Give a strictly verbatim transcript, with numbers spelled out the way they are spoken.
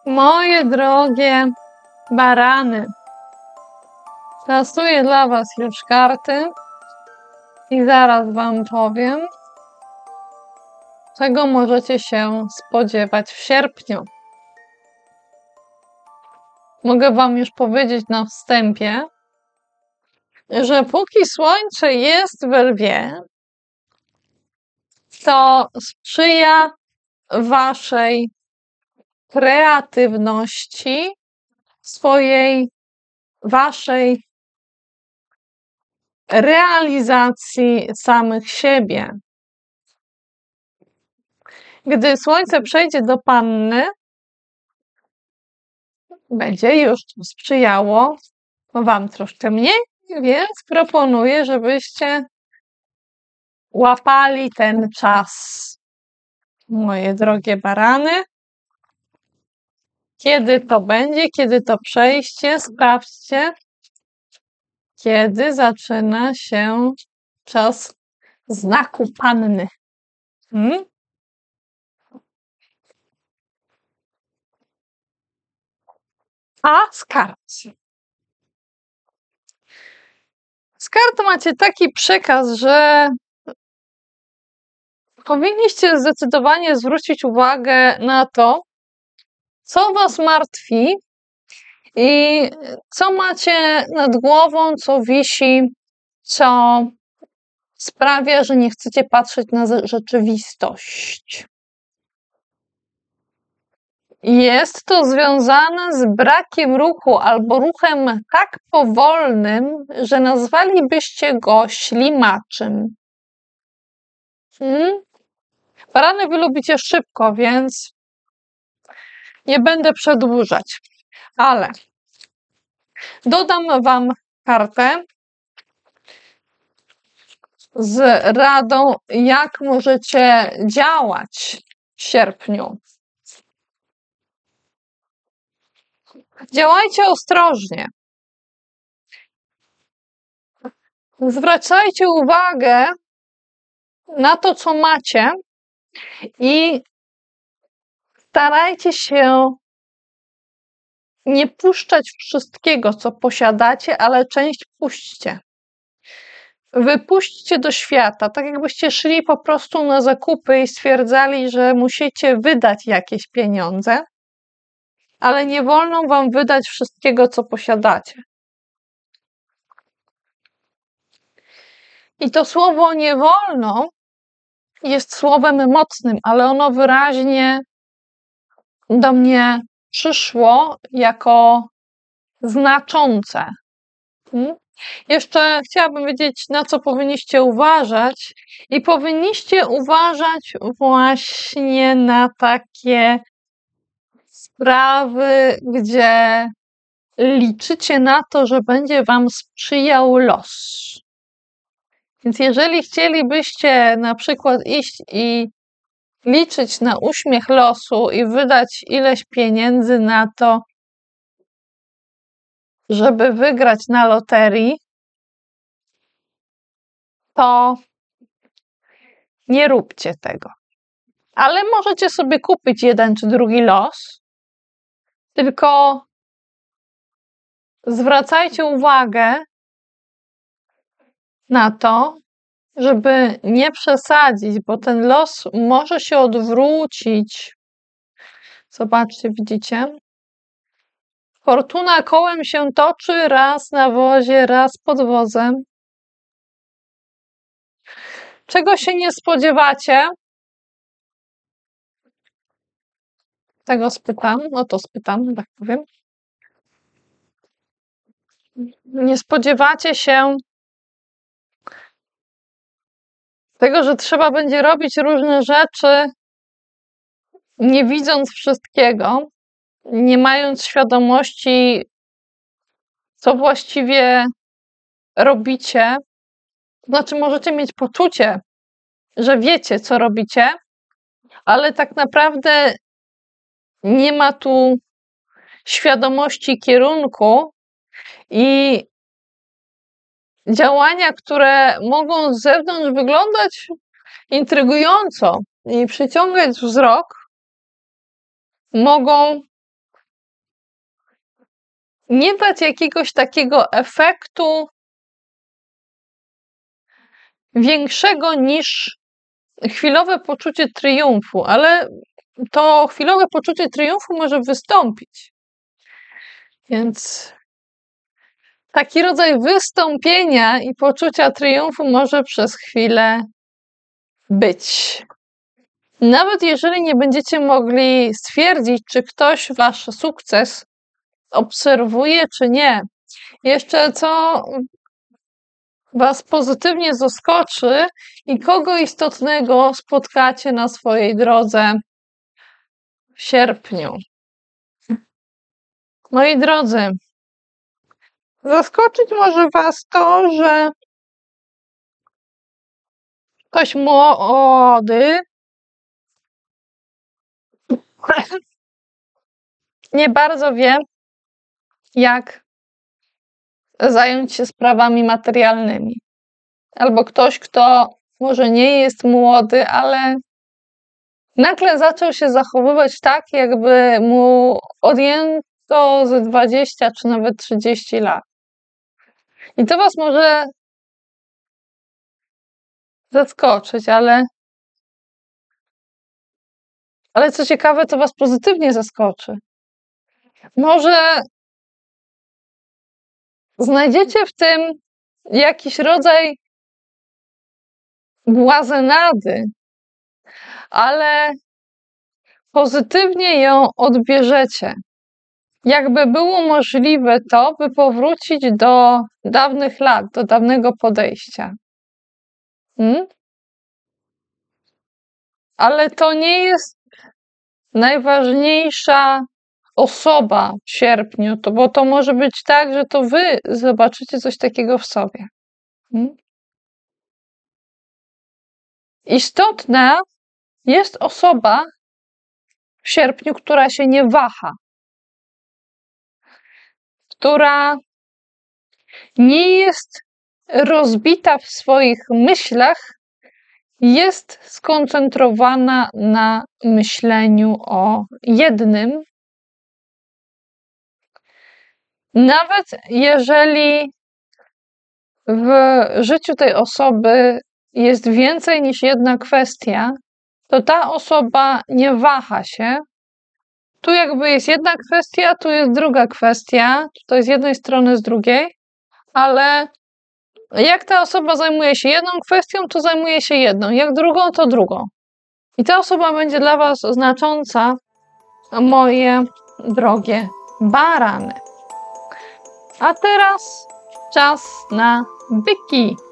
Moje drogie barany, tasuję dla Was już karty i zaraz Wam powiem, czego możecie się spodziewać w sierpniu. Mogę Wam już powiedzieć na wstępie, że póki Słońce jest we Lwie, to sprzyja Waszej kreatywności, swojej, Waszej realizacji samych siebie. Gdy Słońce przejdzie do Panny, będzie już sprzyjało Wam troszkę mniej, więc proponuję, żebyście łapali ten czas, moje drogie barany. Kiedy to będzie, kiedy to przejście, sprawdźcie, kiedy zaczyna się czas znaku Panny. Hmm? A z kart. Z kart macie taki przekaz, że powinniście zdecydowanie zwrócić uwagę na to, co Was martwi i co macie nad głową, co wisi, co sprawia, że nie chcecie patrzeć na rzeczywistość. Jest to związane z brakiem ruchu albo ruchem tak powolnym, że nazwalibyście go ślimaczym. Hmm? Barany wy lubicie szybko, więc nie będę przedłużać, ale dodam Wam kartę z radą, jak możecie działać w sierpniu. Działajcie ostrożnie. Zwracajcie uwagę na to, co macie i starajcie się nie puszczać wszystkiego, co posiadacie, ale część puśćcie. Wypuśćcie do świata, tak jakbyście szli po prostu na zakupy i stwierdzali, że musicie wydać jakieś pieniądze, ale nie wolno Wam wydać wszystkiego, co posiadacie. I to słowo nie wolno jest słowem mocnym, ale ono wyraźnie do mnie przyszło jako znaczące. Hmm? Jeszcze chciałabym wiedzieć, na co powinniście uważać. I powinniście uważać właśnie na takie sprawy, gdzie liczycie na to, że będzie Wam sprzyjał los. Więc jeżeli chcielibyście na przykład iść i liczyć na uśmiech losu i wydać ileś pieniędzy na to, żeby wygrać na loterii, to nie róbcie tego. Ale możecie sobie kupić jeden czy drugi los, tylko zwracajcie uwagę na to, żeby nie przesadzić, bo ten los może się odwrócić. Zobaczcie, widzicie? Fortuna kołem się toczy, raz na wozie, raz pod wozem. Czego się nie spodziewacie? Tego spytam, no to spytam, tak powiem. Nie spodziewacie się tego, że trzeba będzie robić różne rzeczy, nie widząc wszystkiego, nie mając świadomości, co właściwie robicie. Znaczy, możecie mieć poczucie, że wiecie, co robicie, ale tak naprawdę nie ma tu świadomości kierunku i działania, które mogą z zewnątrz wyglądać intrygująco i przyciągać wzrok, mogą nie dać jakiegoś takiego efektu większego niż chwilowe poczucie triumfu, ale to chwilowe poczucie triumfu może wystąpić. Więc taki rodzaj wystąpienia i poczucia triumfu może przez chwilę być. Nawet jeżeli nie będziecie mogli stwierdzić, czy ktoś wasz sukces obserwuje, czy nie. Jeszcze co was pozytywnie zaskoczy i kogo istotnego spotkacie na swojej drodze w sierpniu. Moi drodzy, zaskoczyć może was to, że ktoś młody nie bardzo wie, jak zająć się sprawami materialnymi. Albo ktoś, kto może nie jest młody, ale nagle zaczął się zachowywać tak, jakby mu odjęto ze dwadzieścia czy nawet trzydzieści lat. I to was może zaskoczyć, ale ale co ciekawe, to was pozytywnie zaskoczy. Może znajdziecie w tym jakiś rodzaj błazenady, ale pozytywnie ją odbierzecie. Jakby było możliwe to, by powrócić do dawnych lat, do dawnego podejścia. Hmm? Ale to nie jest najważniejsza osoba w sierpniu, to, bo to może być tak, że to wy zobaczycie coś takiego w sobie. Hmm? Istotna jest osoba w sierpniu, która się nie waha, która nie jest rozbita w swoich myślach, jest skoncentrowana na myśleniu o jednym. Nawet jeżeli w życiu tej osoby jest więcej niż jedna kwestia, to ta osoba nie waha się. Tu jakby jest jedna kwestia, tu jest druga kwestia, to jest z jednej strony, z drugiej, ale jak ta osoba zajmuje się jedną kwestią, to zajmuje się jedną, jak drugą, to drugą. I ta osoba będzie dla was znacząca, moje drogie barany. A teraz czas na byki.